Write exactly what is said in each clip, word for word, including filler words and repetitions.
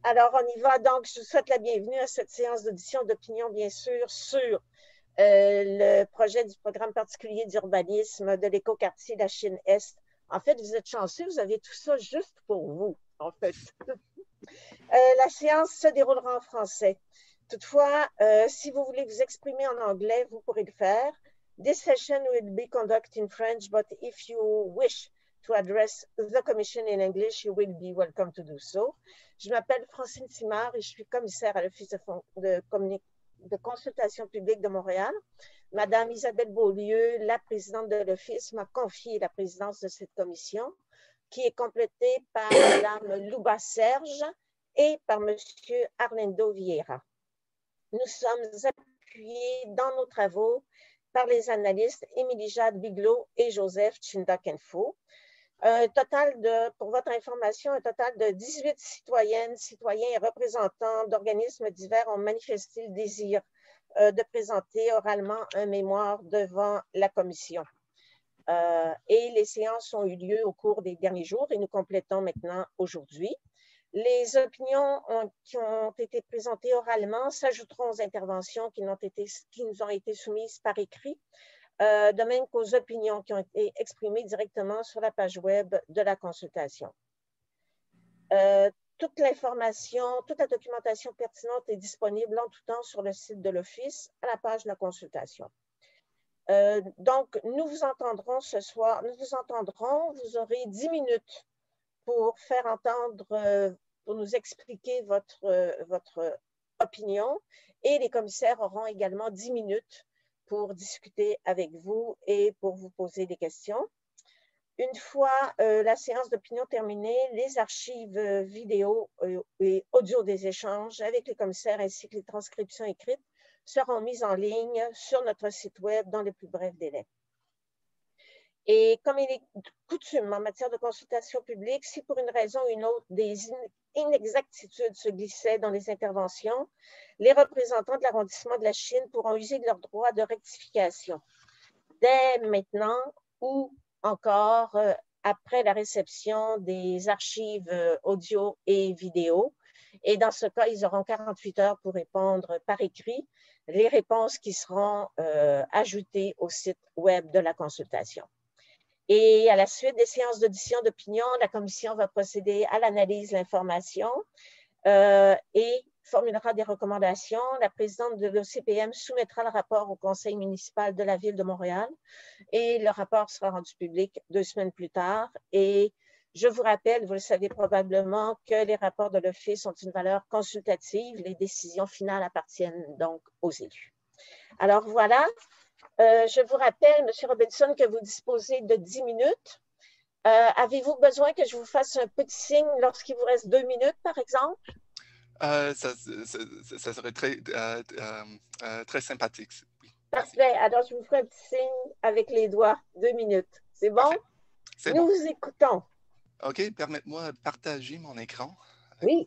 Alors, on y va. Donc, je vous souhaite la bienvenue à cette séance d'audition d'opinion, bien sûr, sur euh, le projet du programme particulier d'urbanisme de l'écoquartier de la Chine-Est. En fait, vous êtes chanceux, vous avez tout ça juste pour vous, en fait. Euh, la séance se déroulera en français. Toutefois, euh, si vous voulez vous exprimer en anglais, vous pourrez le faire. This session will be conducted in French, but if you wish to address the Commission in English, you will be welcome to do so. Je m'appelle Francine Simard et je suis commissaire à l'Office de, de, de consultation publique de Montréal. Madame Isabelle Beaulieu, la présidente de l'Office, m'a confié la présidence de cette commission, qui est complétée par Madame Louba Serge et par Monsieur Arlindo Vieira. Nous sommes appuyés dans nos travaux par les analystes Émilie Jade Bigelow et Joseph Chindakenfo. Un total de, pour votre information, un total de dix-huit citoyennes, citoyens et représentants d'organismes divers ont manifesté le désir euh, de présenter oralement un mémoire devant la commission. Euh, et les séances ont eu lieu au cours des derniers jours et nous complétons maintenant aujourd'hui. Les opinions ont, qui ont été présentées oralement s'ajouteront aux interventions qui, ont été, qui nous ont été soumises par écrit, euh, de même qu'aux opinions qui ont été exprimées directement sur la page web de la consultation. Euh, toute l'information, toute la documentation pertinente est disponible en tout temps sur le site de l'Office à la page de la consultation. Euh, donc, nous vous entendrons ce soir, nous vous entendrons, vous aurez dix minutes pour faire entendre, euh, pour nous expliquer votre, euh, votre opinion, et les commissaires auront également dix minutes pour discuter avec vous et pour vous poser des questions. Une fois euh, la séance d'opinion terminée, les archives euh, vidéo euh, et audio des échanges avec les commissaires ainsi que les transcriptions écrites seront mises en ligne sur notre site web dans les plus brefs délais. Et comme il est coutume en matière de consultation publique, si pour une raison ou une autre des inexactitudes se glissaient dans les interventions, les représentants de l'arrondissement de la Chine pourront user de leur droit de rectification dès maintenant ou encore euh, après la réception des archives euh, audio et vidéo. Et dans ce cas, ils auront quarante-huit heures pour répondre par écrit les réponses qui seront euh, ajoutées au site web de la consultation. Et à la suite des séances d'audition d'opinion, la commission va procéder à l'analyse de l'information euh, et formulera des recommandations. La présidente de l'O C P M soumettra le rapport au conseil municipal de la ville de Montréal et le rapport sera rendu public deux semaines plus tard. Et je vous rappelle, vous le savez probablement, que les rapports de l'Office ont une valeur consultative. Les décisions finales appartiennent donc aux élus. Alors voilà. Euh, je vous rappelle, M. Robinson, que vous disposez de dix minutes. Euh, Avez-vous besoin que je vous fasse un petit signe lorsqu'il vous reste deux minutes, par exemple? Euh, ça, ça, ça serait très, euh, euh, très sympathique. Oui. Parfait. Alors, je vous ferai un petit signe avec les doigts. Deux minutes. C'est bon? C'est Nous bon. vous écoutons. OK. Permettez-moi de partager mon écran. Oui.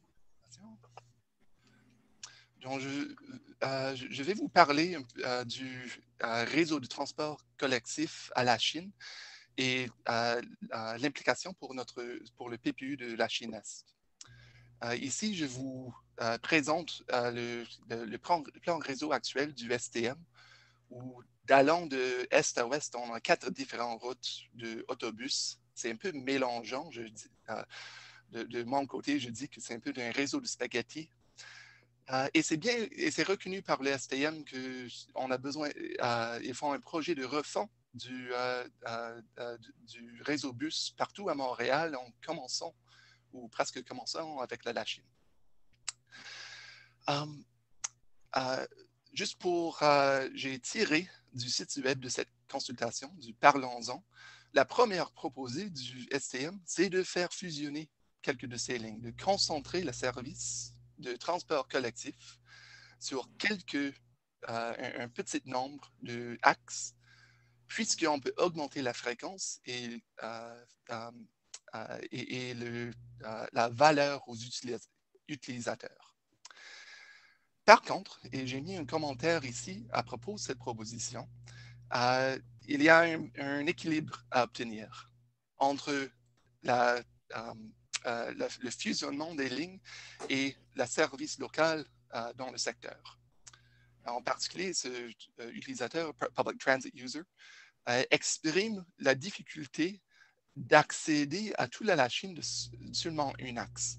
Donc, je, euh, je vais vous parler euh, du euh, réseau de transport collectif à la Chine et euh, euh, l'implication pour, notre, pour le P P U de la Chine-Est. Euh, ici, je vous euh, présente euh, le, le, le, plan, le plan réseau actuel du S T M, où d'allant de est à ouest, on a quatre différentes routes d'autobus. C'est un peu mélangeant. Je dis, euh, de, de mon côté, je dis que c'est un peu un réseau de spaghettis. Euh, et c'est bien, et c'est reconnu par le S T M qu'on a besoin, euh, ils font un projet de refond du, euh, euh, euh, du réseau bus partout à Montréal en commençant, ou presque commençant avec la Chine. Um, euh, juste pour, euh, j'ai tiré du site web de cette consultation, du Parlons-en, la première proposée du S T M, c'est de faire fusionner quelques de ces lignes, de concentrer le service de transport collectif sur quelques, euh, un, un petit nombre d'axes, puisqu'on peut augmenter la fréquence et, euh, euh, euh, et, et le, euh, la valeur aux utilis- utilisateurs. Par contre, et j'ai mis un commentaire ici à propos de cette proposition, euh, il y a un, un équilibre à obtenir entre la, euh, euh, le, le fusionnement des lignes et le service local euh, dans le secteur. En particulier, ce euh, utilisateur, Public Transit User, euh, exprime la difficulté d'accéder à toute la Lachine de seulement un axe.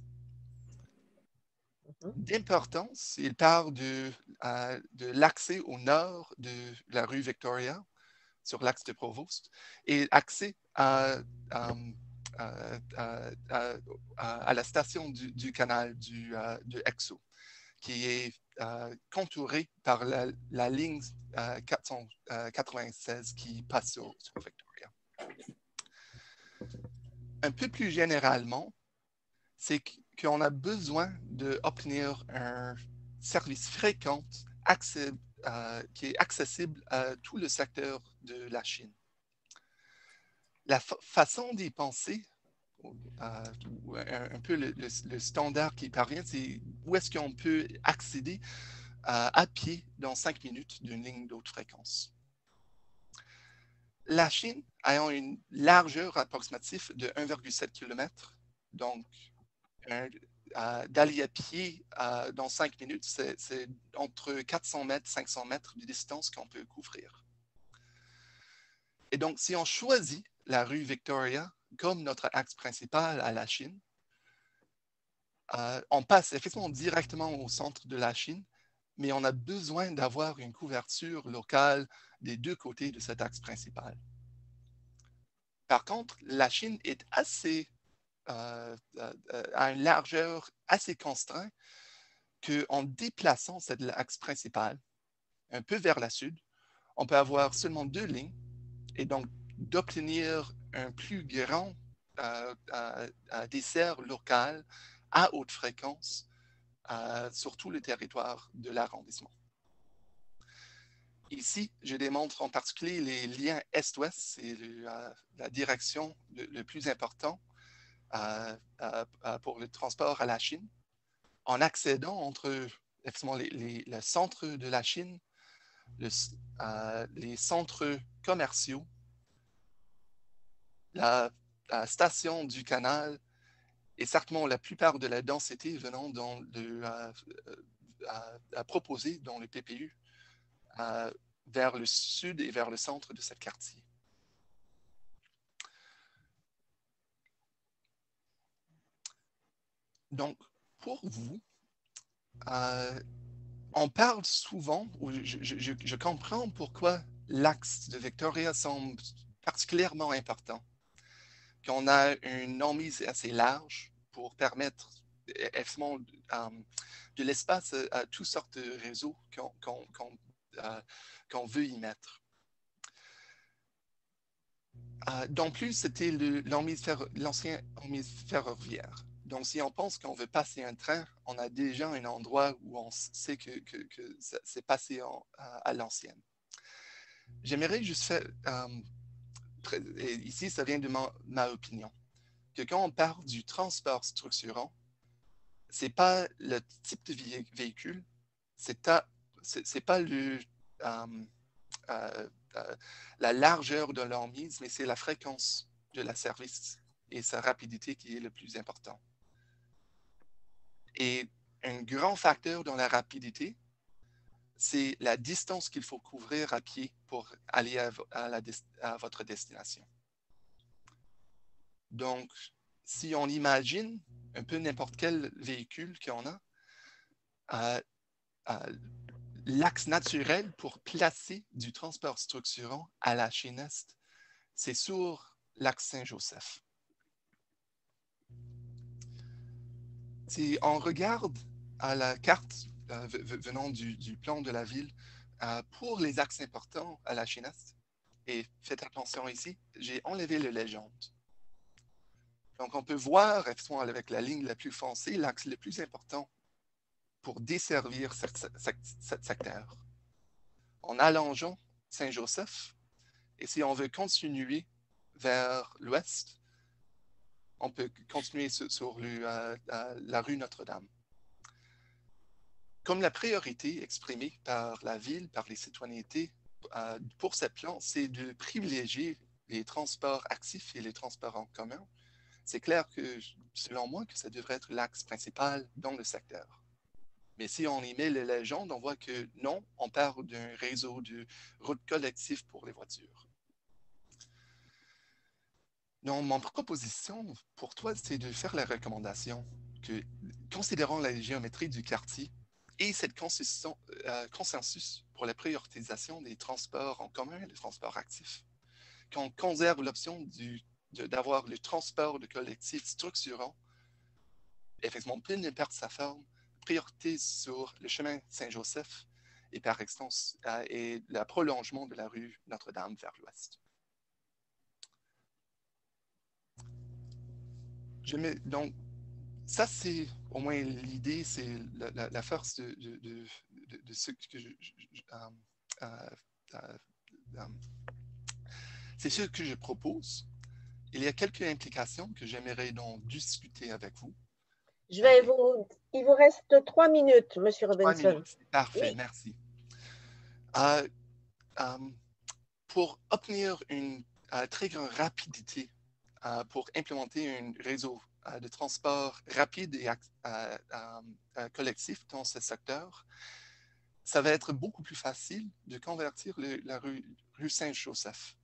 D'importance, il parle de, euh, de l'accès au nord de la rue Victoria, sur l'axe de Provost, et accès à, à, à, à, à la station du, du canal du, uh, de Exo, qui est uh, contourée par la, la ligne uh, quatre cent quatre-vingt-seize qui passe sur, sur Victoria. Un peu plus généralement, c'est qu'on a besoin d'obtenir un service fréquent accès, euh, qui est accessible à tout le secteur de la Chine. La fa façon d'y penser, euh, un, un peu le, le, le standard qui parvient, c'est où est-ce qu'on peut accéder euh, à pied dans cinq minutes d'une ligne d'haute fréquence. La Chine ayant une largeur approximative de un virgule sept kilomètres, donc un, euh, d'aller à pied euh, dans cinq minutes, c'est entre quatre cents mètres et cinq cents mètres de distance qu'on peut couvrir. Et donc, si on choisit la rue Victoria comme notre axe principal à la Chine, euh, on passe effectivement directement au centre de la Chine, mais on a besoin d'avoir une couverture locale des deux côtés de cet axe principal. Par contre, la Chine est assez, euh, euh, à une largeur assez constreinte qu'en déplaçant cet axe principal un peu vers la sud, on peut avoir seulement deux lignes et donc d'obtenir un plus grand euh, euh, dessert local à haute fréquence euh, sur tout le territoire de l'arrondissement. Ici, je démontre en particulier les liens est-ouest, c'est euh, la direction le, le plus important euh, euh, pour le transport à la Chine, en accédant entre les, les, le centre de la Chine, le, euh, les centres commerciaux, la, la station du canal et certainement la plupart de la densité venant dans le, euh, à, à proposer dans le P P U euh, vers le sud et vers le centre de ce quartier. Donc, pour vous, euh, on parle souvent, ou je, je, je comprends pourquoi l'axe de Victoria semble particulièrement important, qu'on a une non-mise assez large pour permettre effectivement um, de l'espace à, à toutes sortes de réseaux qu'on qu'on, qu'on, euh, qu'on veut y mettre. Euh, non plus, c'était l'ancien non-mise ferroviaire. Donc, si on pense qu'on veut passer un train, on a déjà un endroit où on sait que, que, que c'est passé en, à, à l'ancienne. J'aimerais juste faire, euh, et ici, ça vient de ma, ma opinion, que quand on parle du transport structurant, ce n'est pas le type de véhicule, c'est pas le, euh, euh, euh, la largeur de l'emprise, mais c'est la fréquence de la service et sa rapidité qui est le plus important. Et un grand facteur dans la rapidité, c'est la distance qu'il faut couvrir à pied pour aller à, à, la, à votre destination. Donc, si on imagine un peu n'importe quel véhicule qu'on a, euh, euh, l'axe naturel pour placer du transport structurant à la Chine Est, c'est sur l'axe Saint-Joseph. Si on regarde à la carte euh, venant du, du plan de la ville, euh, pour les axes importants à la Chine Est, et faites attention ici, j'ai enlevé le légende. Donc, on peut voir, avec la ligne la plus foncée, l'axe le plus important pour desservir ce secteur. En allongeant Saint-Joseph, et si on veut continuer vers l'ouest, on peut continuer sur, sur le, euh, la rue Notre-Dame. Comme la priorité exprimée par la ville, par les citoyennetés euh, pour ce plan, c'est de privilégier les transports actifs et les transports en commun. C'est clair que, selon moi, que ça devrait être l'axe principal dans le secteur. Mais si on y met les légendes, on voit que non, on parle d'un réseau de routes collectives pour les voitures. Donc, mon proposition pour toi, c'est de faire la recommandation que, considérant la géométrie du quartier et cette euh, consensus pour la priorisation des transports en commun et les transports actifs, qu'on conserve l'option d'avoir le transport de collectif structurant, effectivement, peut ne perdre sa forme, priorité sur le chemin Saint-Joseph et par extension, euh, et le prolongement de la rue Notre-Dame vers l'ouest. Je mets, donc, ça, c'est au moins l'idée, c'est la, la, la, force de, de, de, de, de ce que je... je, je euh, euh, euh, euh, c'est ce que je propose. Il y a quelques implications que j'aimerais donc discuter avec vous. Je vais vous... Il vous reste trois minutes, M. Robinson. Trois minutes, parfait, oui. Merci. Euh, euh, pour obtenir une euh, très grande rapidité, euh, pour implémenter un réseau euh, de transport rapide et euh, euh, collectif dans ce secteur, ça va être beaucoup plus facile de convertir le, la rue, rue Saint-Joseph.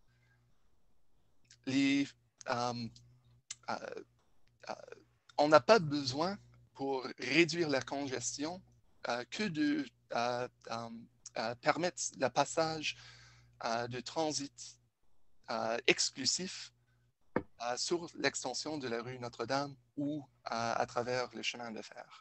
Les, euh, euh, euh, on n'a pas besoin, pour réduire la congestion, euh, que de euh, euh, permettre le passage euh, de transit euh, exclusif euh, sur l'extension de la rue Notre-Dame ou euh, à travers le chemin de fer.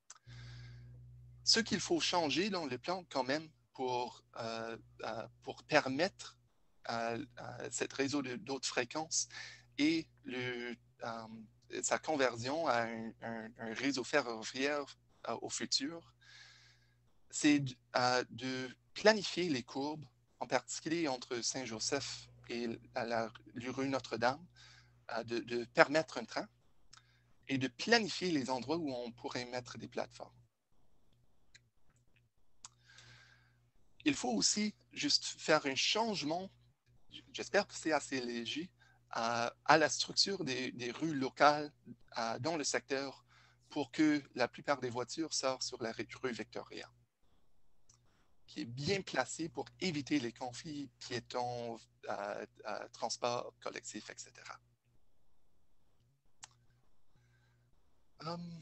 Ce qu'il faut changer dans le plan quand même pour, euh, euh, pour permettre euh, euh, cette réseau d'autres fréquences et le, euh, sa conversion à un, un, un réseau ferroviaire euh, au futur, c'est euh, de planifier les courbes, en particulier entre Saint-Joseph et la, la, la rue Notre-Dame, euh, de, de permettre un train et de planifier les endroits où on pourrait mettre des plateformes. Il faut aussi juste faire un changement, j'espère que c'est assez léger, à, à la structure des, des rues locales à, dans le secteur pour que la plupart des voitures sortent sur la rue Victoria, qui est bien placée pour éviter les conflits piétons, euh, euh, transports collectifs, et cetera. Um,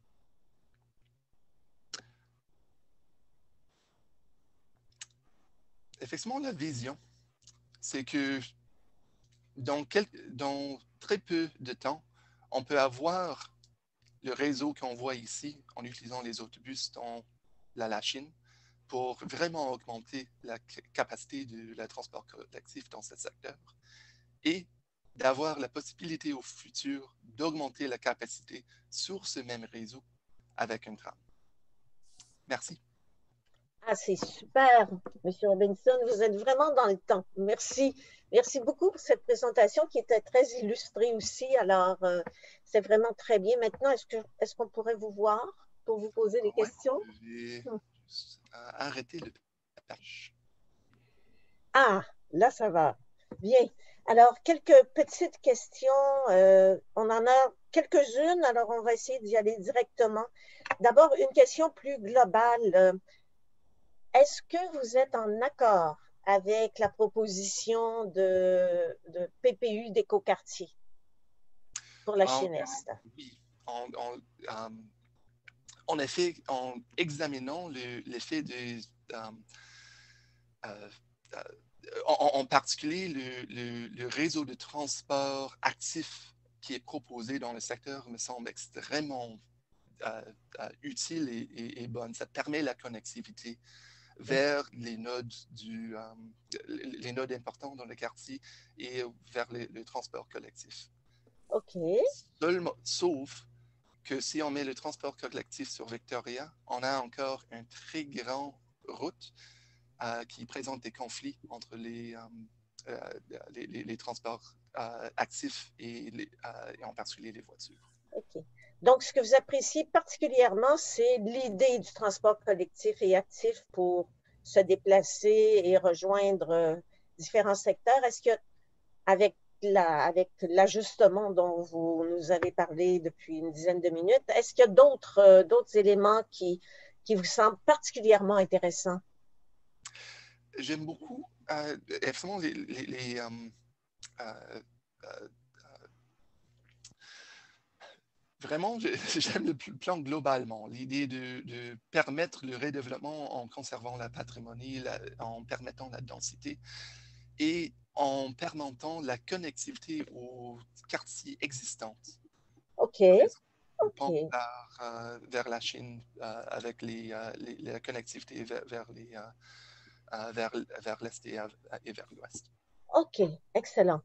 effectivement, la vision, c'est que dans, quel, dans très peu de temps, on peut avoir le réseau qu'on voit ici en utilisant les autobus dans la Lachine pour vraiment augmenter la capacité de la transport collectif dans ce secteur et d'avoir la possibilité au futur d'augmenter la capacité sur ce même réseau avec un tram. Merci. Ah, c'est super, M. Robinson. Vous êtes vraiment dans le temps. Merci. Merci beaucoup pour cette présentation qui était très illustrée aussi. Alors, euh, c'est vraiment très bien. Maintenant, est-ce que est-ce qu'on pourrait vous voir pour vous poser des Ouais, questions? je vais juste arrêter le page. Ah, là, ça va. Bien. Alors, quelques petites questions. Euh, on en a quelques-unes, alors on va essayer d'y aller directement. D'abord, une question plus globale. Est-ce que vous êtes en accord avec la proposition de, de P P U d'écoquartier pour la En, Chine Est? oui, en, en, um, en effet, en examinant l'effet le, de euh, euh, euh, en, en, particulier le, le, le, réseau de transport actif qui est proposé dans le secteur me semble extrêmement euh, euh, utile et, et, et bonne. Ça permet la connectivité vers les nodes, du, euh, les nodes importants dans le quartier et vers les, le transport collectif. OK. Seulement, sauf que si on met le transport collectif sur Victoria, on a encore une très grande route euh, qui présente des conflits entre les, euh, les, les, les transports euh, actifs et, les, euh, et en particulier les voitures. OK. Donc, ce que vous appréciez particulièrement, c'est l'idée du transport collectif et actif pour se déplacer et rejoindre différents secteurs. Est-ce que, avec la, avec l'ajustement dont vous nous avez parlé depuis une dizaine de minutes, est-ce qu'il y a d'autres euh, d'autres éléments qui, qui vous semblent particulièrement intéressants? J'aime beaucoup, euh, effectivement, les, les, les, euh, euh, euh, vraiment, j'aime le plan globalement, l'idée de, de permettre le redéveloppement en conservant la patrimoine, la, en permettant la densité et en permettant la connectivité aux quartiers existants. OK, On pense OK, par, euh, vers la Chine euh, avec les, euh, les, la connectivité vers, vers les, euh, euh, vers, vers l'Est et, et vers l'Ouest. OK, excellent.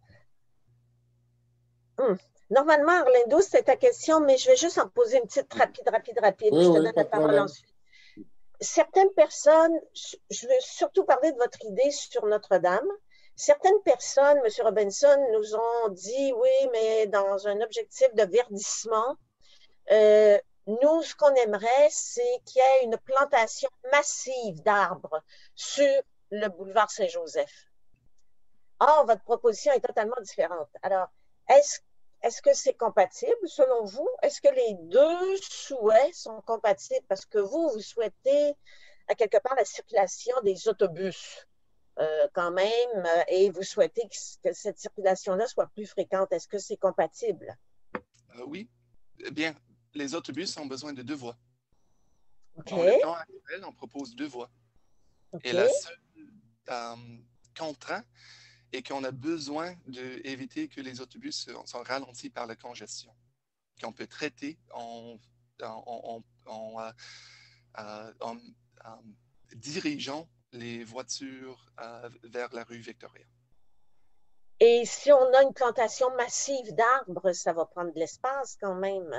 Hum. Normalement, Orlando, c'était ta question, mais je vais juste en poser une petite rapide, rapide, rapide, Oui, puis je te oui, donne pas la de parole problème. ensuite. Certaines personnes, je veux surtout parler de votre idée sur Notre-Dame. Certaines personnes, M. Robinson, nous ont dit, oui, mais dans un objectif de verdissement, euh, nous, ce qu'on aimerait, c'est qu'il y ait une plantation massive d'arbres sur le boulevard Saint-Joseph. Or, votre proposition est totalement différente. Alors, est-ce est-ce que c'est compatible selon vous? Est-ce que les deux souhaits sont compatibles? Parce que vous, vous souhaitez à quelque part la circulation des autobus euh, quand même, euh, et vous souhaitez que, que cette circulation-là soit plus fréquente. Est-ce que c'est compatible? Euh, oui, eh bien, les autobus ont besoin de deux voies. OK, Dans le plan actuel, on propose deux voies. Et OK. la seule euh, contrainte est qu'on a besoin d'éviter que les autobus soient ralentis par la congestion, qu'on peut traiter en, en, en, en, euh, euh, en, en dirigeant les voitures euh, vers la rue Victoria. Et si on a une plantation massive d'arbres, ça va prendre de l'espace quand même.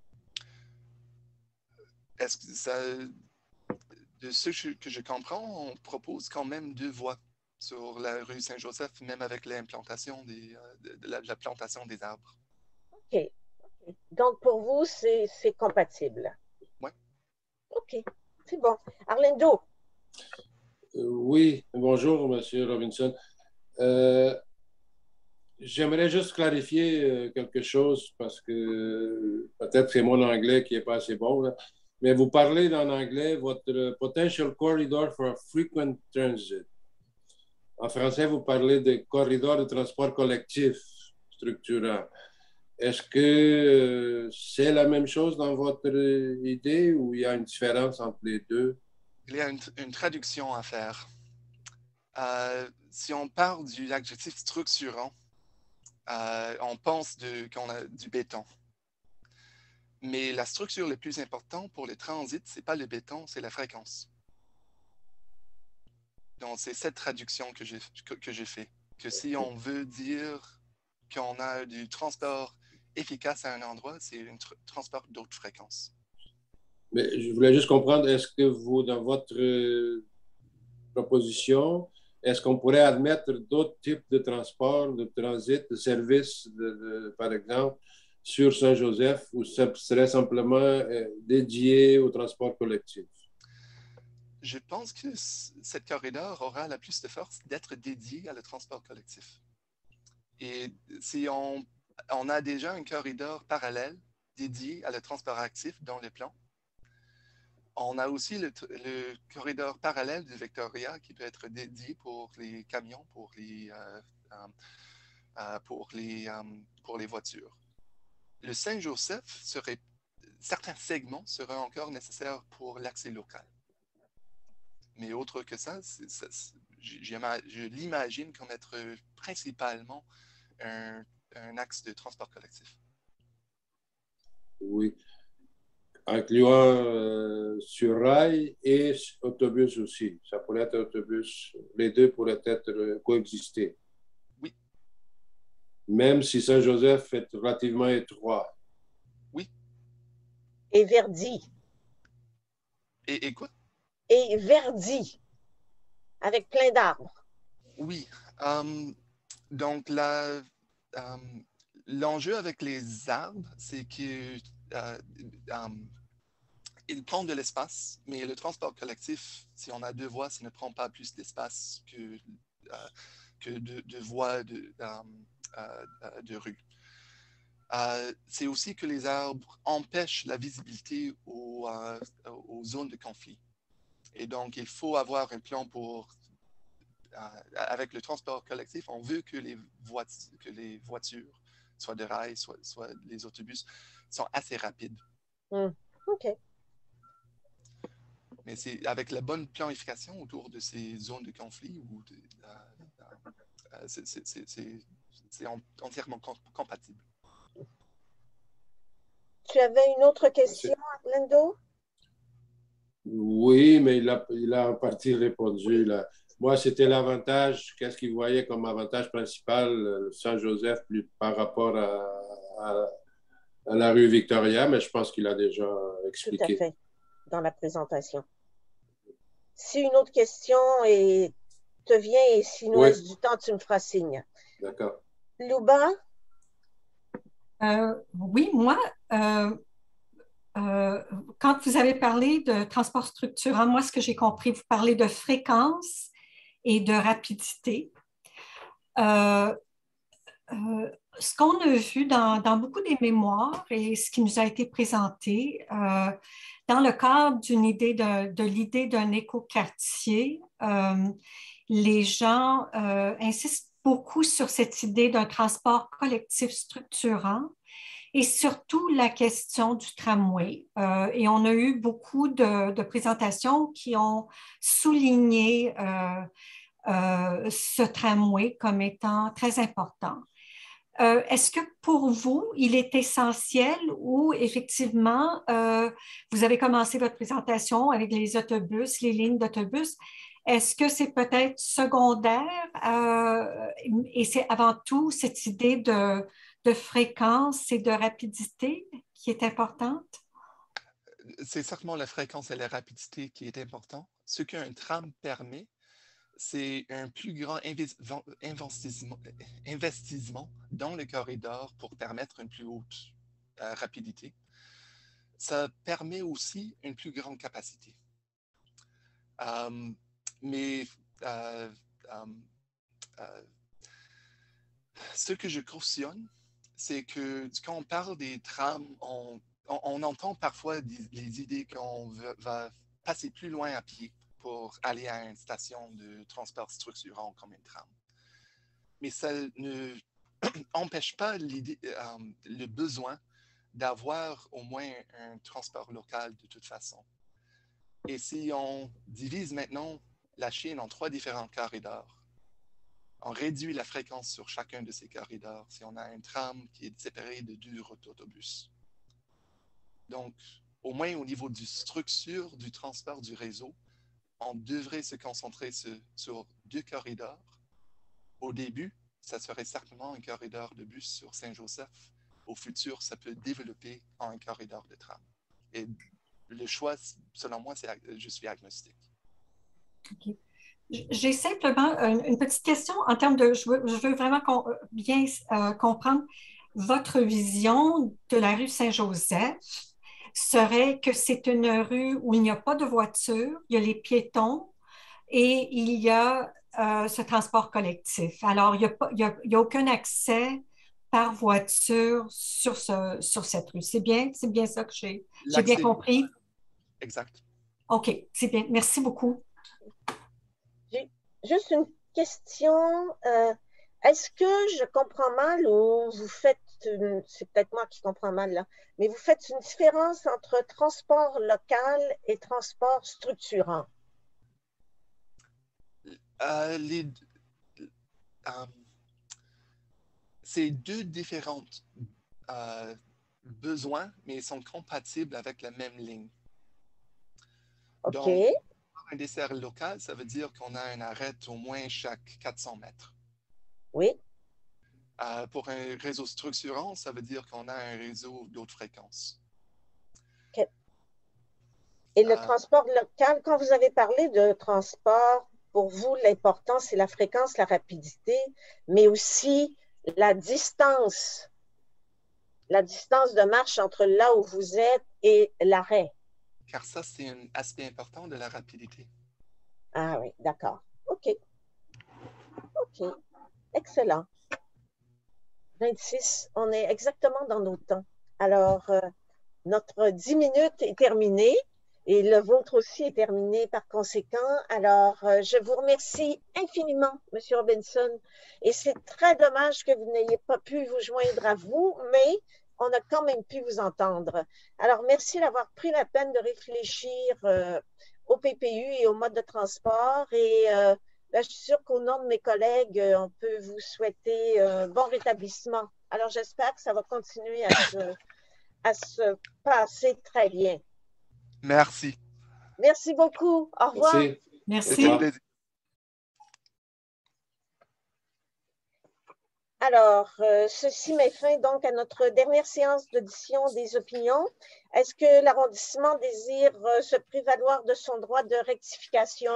Est-ce que ça, de ce que je comprends, on propose quand même deux voies sur la rue Saint-Joseph, même avec l'implantation des, de, de la, de la plantation des arbres. OK. Donc, pour vous, c'est c'est compatible. Oui. OK, c'est bon. Arlindo. Euh, oui, bonjour, Monsieur Robinson. Euh, J'aimerais juste clarifier euh, quelque chose parce que euh, peut-être c'est mon anglais qui n'est pas assez bon, là. Mais vous parlez en anglais, votre potential corridor for frequent transit. En français, vous parlez de corridor de transport collectif structurant. Est-ce que euh, c'est la même chose dans votre idée ou il y a une différence entre les deux? Il y a une, une traduction à faire. Euh, si on parle du adjectif structurant, euh, on pense de, qu'on a du béton. Mais la structure la plus importante pour le transit, ce n'est pas le béton, c'est la fréquence. Donc, c'est cette traduction que j'ai, que, que j'ai fait. Que si on veut dire qu'on a du transport efficace à un endroit, c'est un tr- transport d'autres fréquences. Mais je voulais juste comprendre, est-ce que vous, dans votre euh, proposition, est-ce qu'on pourrait admettre d'autres types de transport, de transit, de services, de, de, par exemple, sur Saint-Joseph, ou ça serait simplement euh, dédié au transport collectif? Je pense que c- cette corridor aura la plus de force d'être dédiée à le transport collectif. Et si on, on a déjà un corridor parallèle dédié à le transport actif dans le plan, on a aussi le, le corridor parallèle du Victoria qui peut être dédié pour les camions, pour les, euh, euh, euh, pour les, euh, pour les voitures. Le Saint-Joseph serait, certains segments seraient encore nécessaires pour l'accès local. Mais autre que ça, c'est, c'est, je l'imagine comme être principalement un, un axe de transport collectif. Oui. Incluant euh, sur rail et autobus aussi. Ça pourrait être autobus. Les deux pourraient être euh, coexister. Oui. Même si Saint-Joseph est relativement étroit. Oui. Et verdi. Et, et quoi? Et verdi, avec plein d'arbres. Oui. Um, donc, la, um, l'enjeu avec les arbres, c'est que uh, um, ils prennent de l'espace, mais le transport collectif, si on a deux voies, ça ne prend pas plus d'espace que, uh, que de, de voies de, um, euh, de rue. Euh, c'est aussi que les arbres empêchent la visibilité aux, euh, aux zones de conflit. Et donc, il faut avoir un plan pour, euh, avec le transport collectif, on veut que les, voit- que les voitures, soit de rail, soit, soit les autobus, sont assez rapides. Mm. OK. Mais c'est avec la bonne planification autour de ces zones de conflit, où de, euh, euh, c'est, c'est, c'est, c'est, c'est entièrement com- compatible. Tu avais une autre question, Lindo? Oui, mais il a, il a en partie répondu. Là. Moi, c'était l'avantage, qu'est-ce qu'il voyait comme avantage principal, euh, Saint-Joseph, plus par rapport à, à, à la rue Victoria, mais je pense qu'il a déjà Tout à expliqué. fait, dans la présentation. Si une autre question est, te vient et s'il nous Oui. reste du temps, tu me feras signe. D'accord. Louba? Euh, oui, moi, euh, euh, quand vous avez parlé de transport structurant, moi, ce que j'ai compris, vous parlez de fréquence et de rapidité. Euh, euh, ce qu'on a vu dans, dans, beaucoup des mémoires et ce qui nous a été présenté, euh, dans le cadre d'une idée de, de l'idée d'un écoquartier, euh, les gens euh, insistent beaucoup sur cette idée d'un transport collectif structurant et surtout la question du tramway. Euh, et on a eu beaucoup de, de présentations qui ont souligné euh, euh, ce tramway comme étant très important. Euh, est-ce que pour vous, il est essentiel ou effectivement, euh, vous avez commencé votre présentation avec les autobus, les lignes d'autobus, est-ce que c'est peut-être secondaire euh, et c'est avant tout cette idée de, de fréquence et de rapidité qui est importante? C'est certainement la fréquence et la rapidité qui est important. Ce qu'un tram permet, c'est un plus grand investissement, investissement dans le corridor pour permettre une plus haute euh, rapidité. Ça permet aussi une plus grande capacité. Euh, mais euh, euh, euh, ce que je cautionne, c'est que quand on parle des trams, on, on, on entend parfois des, les idées qu'on va passer plus loin à pied pour aller à une station de transport structurant comme un tram. Mais ça ne empêche pas l'idée, euh, le besoin d'avoir au moins un transport local de toute façon. Et si on divise maintenant la Chine en trois différents corridors, on réduit la fréquence sur chacun de ces corridors si on a un tram qui est séparé de deux routes d'autobus. Donc, au moins au niveau du structure du transport du réseau, on devrait se concentrer sur, sur deux corridors. Au début, ça serait certainement un corridor de bus sur Saint-Joseph. Au futur, ça peut développer en un corridor de tram. Et le choix, selon moi, c'est je suis agnostique. Okay. J'ai simplement une, une petite question en termes de, je veux, je veux vraiment com bien euh, comprendre votre vision de la rue Saint-Joseph serait que c'est une rue où il n'y a pas de voiture, il y a les piétons et il y a euh, ce transport collectif. Alors, il n'y a, pas, il y a, il y a aucun accès par voiture sur, ce, sur cette rue. C'est bien, c'est bien ça que j'ai bien compris? Exact. OK, c'est bien. Merci beaucoup. J'ai juste une question. Euh, Est-ce que je comprends mal ou vous faites, c'est peut-être moi qui comprends mal là, mais vous faites une différence entre transport local et transport structurant? Euh, les, euh, c'est deux différents euh, besoins, mais ils sont compatibles avec la même ligne. OK. Donc, un dessert local, ça veut dire qu'on a un arrêt au moins chaque quatre cents mètres. Oui. Euh, pour un réseau structurant, ça veut dire qu'on a un réseau d'haute fréquence. OK. Et le euh, transport local, quand vous avez parlé de transport, pour vous, l'important, c'est la fréquence, la rapidité, mais aussi la distance, la distance de marche entre là où vous êtes et l'arrêt. Car ça, c'est un aspect important de la rapidité. Ah oui, d'accord. OK. OK. Excellent. vingt-six, on est exactement dans nos temps. Alors, euh, notre dix minutes est terminée et le vôtre aussi est terminé par conséquent. Alors, euh, je vous remercie infiniment, M. Robinson, et c'est très dommage que vous n'ayez pas pu vous joindre à vous, mais on a quand même pu vous entendre. Alors, merci d'avoir pris la peine de réfléchir euh, au P P U et au mode de transport et euh, ben, je suis sûre qu'au nom de mes collègues, euh, on peut vous souhaiter un euh, bon rétablissement. Alors, j'espère que ça va continuer à se, à se passer très bien. Merci. Merci beaucoup. Au revoir. Merci. Merci. C'était un plaisir. Alors, euh, ceci met fin donc à notre dernière séance d'audition des opinions. Est-ce que l'arrondissement désire euh, se prévaloir de son droit de rectification?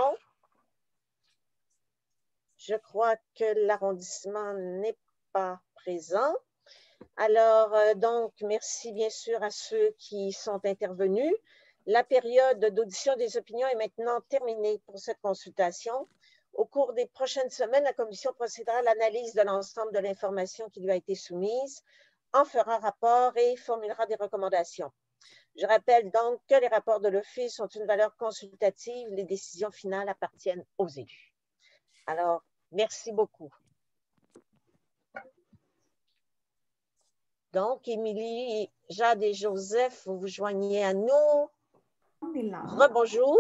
Je crois que l'arrondissement n'est pas présent. Alors, euh, donc, merci bien sûr à ceux qui sont intervenus. La période d'audition des opinions est maintenant terminée pour cette consultation. Au cours des prochaines semaines, la Commission procédera à l'analyse de l'ensemble de l'information qui lui a été soumise, en fera rapport et formulera des recommandations. Je rappelle donc que les rapports de l'Office ont une valeur consultative. Les décisions finales appartiennent aux élus. Alors, merci beaucoup. Donc, Émilie, Jade et Joseph, vous vous joignez à nous. On est là. Rebonjour.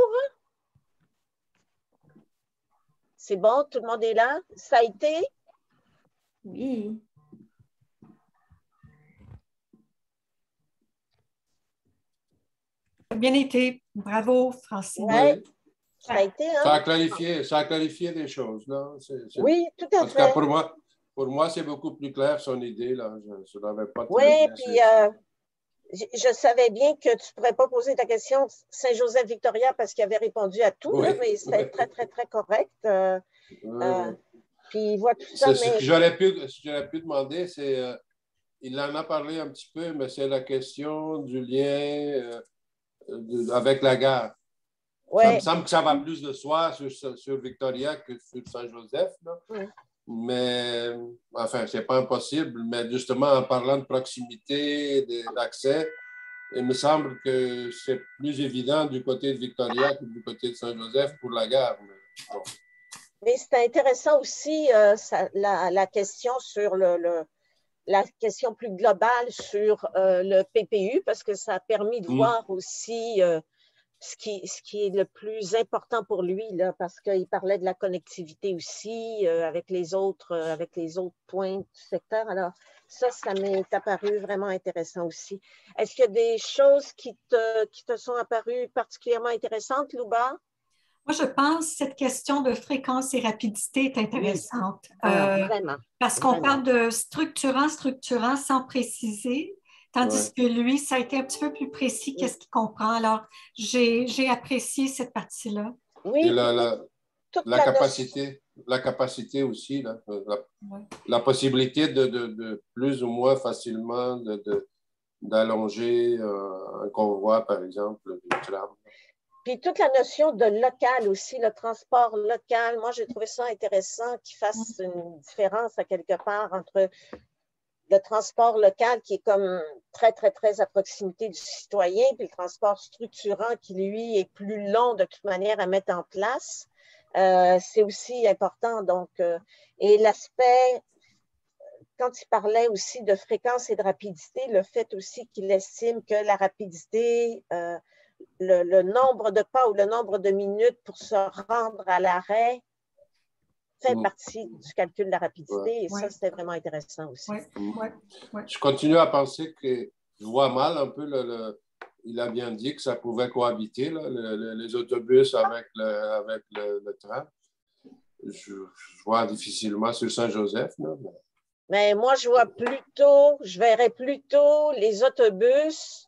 C'est bon, tout le monde est là? Ça a été? Oui. Ça a bien été. Bravo, Francine. Ouais. Oui. Ça a été, hein? Ça a clarifié, ça a clarifié des choses. Là. C'est, c'est... Oui, tout à en fait. tout cas, pour moi, pour moi c'est beaucoup plus clair son idée. Là. Je ne l'avais pas très Oui, bien puis saisi. euh, je, je savais bien que tu ne pourrais pas poser ta question Saint-Joseph-Victoria parce qu'il avait répondu à tout, Oui, là, mais c'était oui. très, très, très correct. Euh, Oui, euh, oui. puis il voit tout ça, C'est, ce mais que j'aurais pu, ce que j'aurais pu demander, c'est, euh, il en a parlé un petit peu, mais c'est la question du lien euh, de, avec la gare. Ça me ouais. semble que ça va plus de soi sur, sur Victoria que sur Saint-Joseph. Là. Mm. Mais, enfin, c'est pas impossible. Mais justement, en parlant de proximité, de- d'accès, il me semble que c'est plus évident du côté de Victoria que du côté de Saint-Joseph pour la gare. Mais, bon. Mais c'est intéressant aussi euh, ça, la, la question sur le, le, la question plus globale sur euh, le P P U parce que ça a permis de Mm. voir aussi euh, ce, qui, ce qui est le plus important pour lui, là, parce qu'il parlait de la connectivité aussi euh, avec, les autres, euh, avec les autres points du secteur. Alors, ça, ça m'est apparu vraiment intéressant aussi. Est-ce qu'il y a des choses qui te, qui te sont apparues particulièrement intéressantes, Louba? Moi, je pense que cette question de fréquence et rapidité est intéressante. Ah, Euh, vraiment. parce qu'on Vraiment. parle de structurant, structurant sans préciser, tandis Ouais. que lui, ça a été un petit peu plus précis qu'est-ce qu'il comprend. Alors, j'ai, j'ai apprécié cette partie-là. Oui, Et la, la, toute la la capacité, la capacité aussi, là, la, Ouais. la possibilité de, de, de plus ou moins facilement de, de, d'allonger euh, un convoi, par exemple, du tram. Puis toute la notion de local aussi, le transport local, moi j'ai trouvé ça intéressant qu'il fasse une différence à quelque part entre le transport local qui est comme très, très, très à proximité du citoyen, puis le transport structurant qui, lui, est plus long de toute manière à mettre en place. Euh, c'est aussi important. Donc, euh, et l'aspect, quand il parlait aussi de fréquence et de rapidité, le fait aussi qu'il estime que la rapidité, euh, le, le nombre de pas ou le nombre de minutes pour se rendre à l'arrêt fait Mm. partie du calcul de la rapidité. Ouais. Et ça, Ouais. c'était vraiment intéressant aussi. Ouais, ouais, ouais. Je continue à penser que je vois mal un peu, le, le- il a bien dit que ça pouvait cohabiter, là, le- le- les autobus avec le, avec le, le tram. Je, je vois difficilement sur Saint-Joseph. Là, mais... Mais moi, je vois plutôt, je verrais plutôt les autobus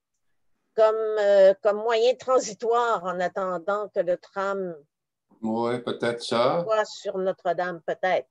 comme, euh, comme moyen transitoire en attendant que le tram Oui, peut-être ça. soit sur Notre-Dame, peut-être.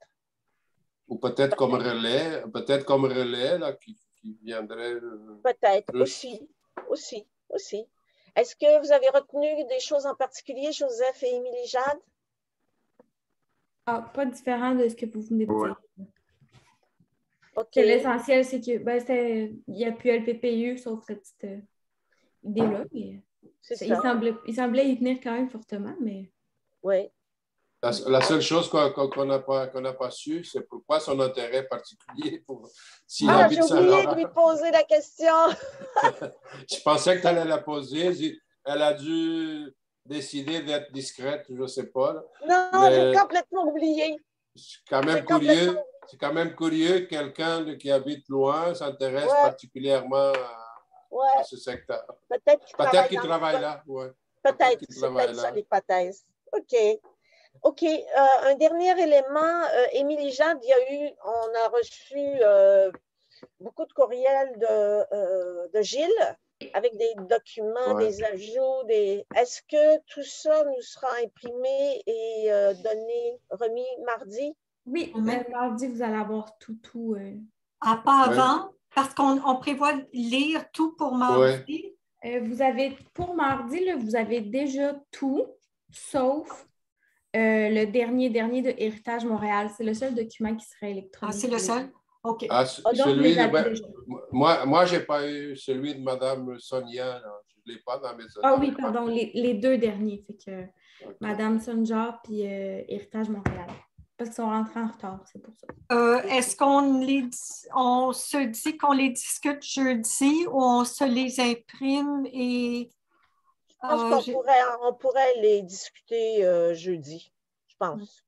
Ou peut-être comme relais, peut-être comme relais là, qui, qui viendrait. euh, Peut-être Juste. aussi, aussi, aussi. Est-ce que vous avez retenu des choses en particulier, Joseph et Émilie Jade? Ah, pas différent de ce que vous venez de Ouais. dire. OK. L'essentiel, c'est que ben, il n'y a plus L P P U sauf cette petite euh, idée-là. Mais C'est ça, ça. il, semblait, il semblait y tenir quand même fortement, mais. Oui. La, la seule chose qu'on qu'on n'a pas, qu'on n'a pas su, c'est pourquoi son intérêt particulier pour s'il Ah, habite j'ai oublié de Saint-Laurent. lui poser la question. Je pensais que tu allais la poser. J'ai- Elle a dû décider d'être discrète, je ne sais pas. là. Non, j'ai Mais complètement oublié. c'est quand J'ai même complètement curieux. oublié. C'est quand même curieux que quelqu'un de- qui habite loin s'intéresse Ouais. particulièrement à, Ouais. à ce secteur. Peut-être qu'il Peut-être travaille qu'il dans travaille le- là. Ouais. Peut-être, qu'il c'est travaille peut-être ça là. l'hypothèse. OK. OK. Euh, un dernier élément. Euh, Émilie Jade, il y a eu, on a reçu euh, beaucoup de courriels de, euh, de Gilles avec des documents, Ouais. des ajouts. Des... Est-ce que tout ça nous sera imprimé et euh, donné, remis mardi? Oui, Mhm. euh, mardi, vous allez avoir tout, tout. euh, À pas Ouais. avant, parce qu'on on prévoit lire tout pour mardi. Euh, vous avez, pour mardi, là, vous avez déjà tout, sauf euh, le dernier dernier de Héritage Montréal. C'est le seul document qui serait Ah, électronique. c'est le seul? OK. Ah, c- Ah, donc, vous celui les de, avez ben, déjà. moi, moi je n'ai pas eu celui de Mme Sonia. là. Je ne l'ai pas dans mes Ah dans oui, mes pardon, papiers. les, les deux derniers. Fait que OK. Madame Sonja puis euh, Héritage Montréal. Parce qu'ils sont rentrés en retard, c'est pour ça. Euh, est-ce qu'on les dis- on se dit qu'on les discute jeudi ou on se les imprime et Je pense euh, qu'on j'ai- pourrait, on pourrait les discuter euh, jeudi, je pense.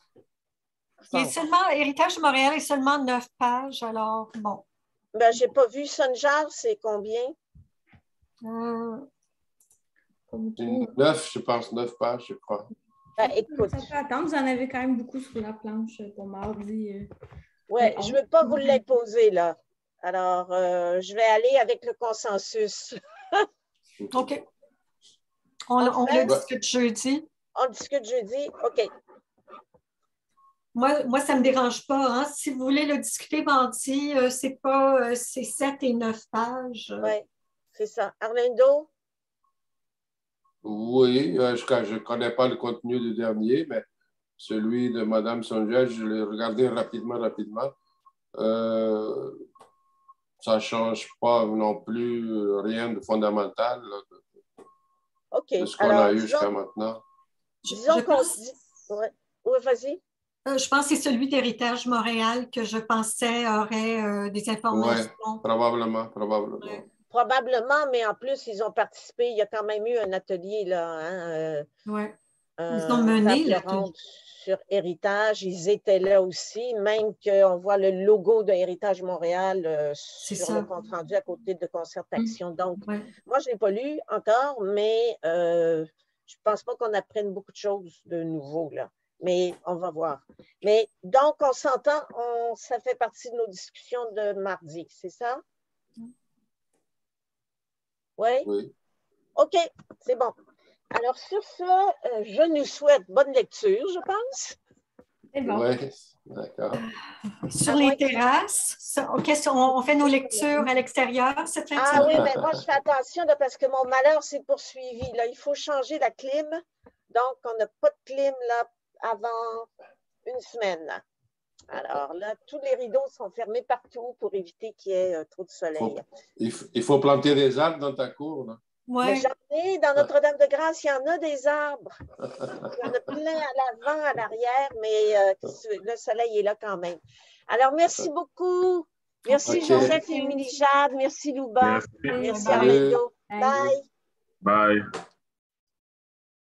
Je il est pense. seulement Héritage Montréal est seulement neuf pages, alors bon. Ben, je n'ai pas vu Sonjar, c'est combien? Euh, Pas beaucoup. Une neuf, je pense, neuf pages, je crois. Ben, écoute, Ça peut attendre. Vous en avez quand même beaucoup sur la planche pour mardi. euh. ouais, Mais je on- ne veux pas vous l'imposer là. Alors, euh, je vais aller avec le consensus. OK. On, On on fait? le discute jeudi. On discute jeudi? OK. Moi, moi, ça ne me dérange pas. Hein. Si vous voulez le discuter mardi, euh, c'est pas euh, c'est sept et neuf pages. Oui, c'est ça. Arlindo? Oui, euh, je ne connais pas le contenu du dernier, mais celui de Mme Sonja, je l'ai regardé rapidement, rapidement. Euh, ça ne change pas non plus euh, rien de fondamental là, de, OK. de ce qu'on Alors, a eu disons, jusqu'à maintenant. Je, disons je qu'on pense, dit. Ouais. Oui, vas-y. euh, je pense que c'est celui d'Héritage Montréal que je pensais aurait euh, des Oui, informations. probablement, probablement. Ouais. Probablement, mais en plus, ils ont participé. Il y a quand même eu un atelier, là, hein, euh, Ouais. euh, Ils ont mené table l'atelier. ronde sur Héritage. Ils étaient là aussi, même qu'on voit le logo de Héritage Montréal euh, C'est sur ça. le compte-rendu à côté de Concertation. Donc, Ouais. moi, je ne l'ai pas lu encore, mais euh, je ne pense pas qu'on apprenne beaucoup de choses de nouveau, là. Mais on va voir. Mais donc, on s'entend, on, ça fait partie de nos discussions de mardi, c'est ça? Oui? Oui. OK, c'est bon. Alors, sur ce, euh, je nous souhaite bonne lecture, je pense. C'est bon. Oui, d'accord. Sur À les moins que- terrasses, ça- OK, ça, on, on fait nos lectures à l'extérieur cette fin de Ah oui, semaine? mais moi, je fais attention là, parce que mon malheur s'est poursuivi. Là. Il faut changer la clim. Donc, on n'a pas de clim là avant une semaine. Là. Alors là, tous les rideaux sont fermés partout pour éviter qu'il y ait euh, trop de soleil. Faut- il, f- il faut planter des arbres dans ta cour. Là. Mais Ouais. j'en ai, dans Notre-Dame-de-Grâce, il y en a des arbres. Il y en a plein à l'avant, à l'arrière, mais euh, le soleil est là quand même. Alors, merci beaucoup. Merci Ok. Joseph et Émilie Jade. Merci Louba. Merci. Merci Salut. Arlindo. Bye. Bye. Bye.